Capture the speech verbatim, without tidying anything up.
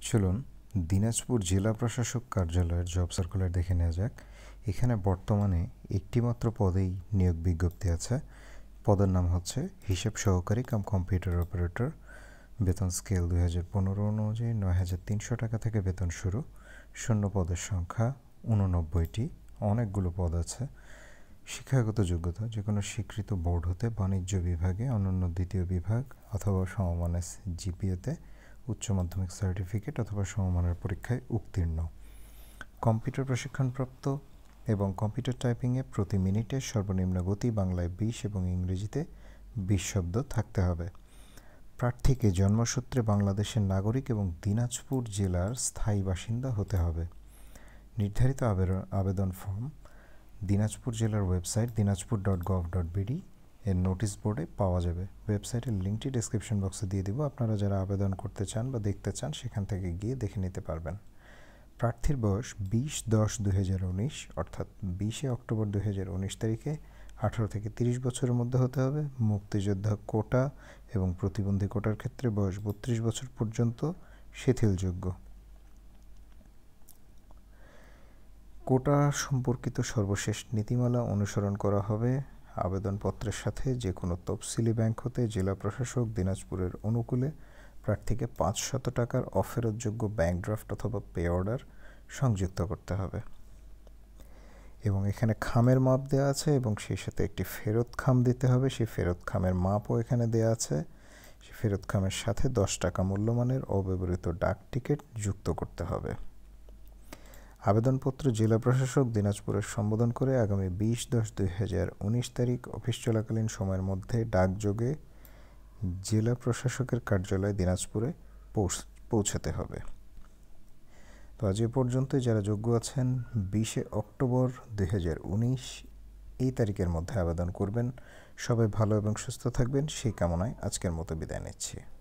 চলুন দিনাজপুর জেলা প্রশাসক কার্যালয়ের জব সার্কুলার দেখে নেওয়া যাক। এখানে বর্তমানে একটিমাত্র পদেই নিয়োগ বিজ্ঞপ্তি আছে। পদের নাম হচ্ছে হিসাব সহকারী কাম কম্পিউটার অপারেটর। বেতন স্কেল দুই হাজার পনেরো অনুযায়ী নয় হাজার তিনশো টাকা থেকে বেতন শুরু। শূন্য পদের সংখ্যা উননব্বইটি। অনেকগুলো পদ আছে। শিক্ষাগত যোগ্যতা যে কোনো স্বীকৃত বোর্ড হতে বাণিজ্য বিভাগে অনন্য দ্বিতীয় বিভাগ অথবা সমমানের জিপিএতে উচ্চ মাধ্যমিক সার্টিফিকেট অথবা সমমানের পরীক্ষায় উত্তীর্ণ। কম্পিউটার প্রশিক্ষণপ্রাপ্ত এবং কম্পিউটার টাইপিংয়ে প্রতি মিনিটে সর্বনিম্ন গতি বাংলায় বিশ এবং ইংরেজিতে বিশ শব্দ থাকতে হবে। প্রার্থীকে জন্মসূত্রে বাংলাদেশের নাগরিক এবং দিনাজপুর জেলার স্থায়ী বাসিন্দা হতে হবে। নির্ধারিত আবেদন ফর্ম দিনাজপুর জেলার website Dinajpur dot gov dot BD এর নোটিশ বোর্ডে পাওয়া যাবে। ওয়েবসাইটের লিঙ্কটি ডেসক্রিপশন বক্সে দিয়ে দিব। আপনারা যারা আবেদন করতে চান বা দেখতে চান সেখান থেকে গিয়ে দেখে নিতে পারবেন। প্রার্থীর বয়স বিশ দশ দুই হাজার উনিশ অর্থাৎ বিশে অক্টোবর দুই হাজার উনিশ তারিখে আঠারো থেকে তিরিশ বছরের মধ্যে হতে হবে। মুক্তিযোদ্ধা কোটা এবং প্রতিবন্ধী কোটার ক্ষেত্রে বয়স বত্রিশ বছর পর্যন্ত শিথিলযোগ্য। কোটা সম্পর্কিত সর্বশেষ নীতিমালা অনুসরণ করা হবে। আবেদনপত্রের সাথে যে কোনো তফসিলি ব্যাংক হতে জেলা প্রশাসক দিনাজপুরের অনুকূলে প্রার্থীকে পাঁচশত টাকার অফেরতযোগ্য ব্যাংক ড্রাফট অথবা পে অর্ডার সংযুক্ত করতে হবে। এবং এখানে খামের মাপ দেওয়া আছে এবং সেই সাথে একটি ফেরত খাম দিতে হবে। সেই ফেরত খামের মাপও এখানে দেওয়া আছে। সেই ফেরত খামের সাথে দশ টাকা মূল্যমানের অব্যবহৃত ডাক টিকিট যুক্ত করতে হবে। আবেদনপত্র জেলা প্রশাসক দিনাজপুরের সম্বোধন করে আগামী বিশ দশ দুই হাজার উনিশ তারিখ অফিস চলাকালীন সময়ের মধ্যে ডাকযোগে জেলা প্রশাসকের কার্যালয় দিনাজপুরে পৌঁছাতে হবে। তো আজ এ পর্যন্তই। যারা যোগ্য আছেন বিশে অক্টোবর দুই হাজার উনিশ এই তারিখের মধ্যে আবেদন করবেন। সবাই ভালো এবং সুস্থ থাকবেন সেই কামনায় আজকের মতো বিদায় নিচ্ছি।